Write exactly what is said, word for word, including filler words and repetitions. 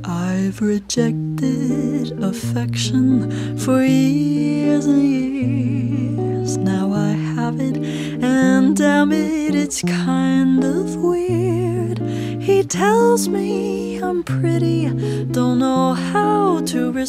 I've rejected affection for years and years. Now I have it, and damn it, it's kind of weird. He tells me I'm pretty, don't know how to respond.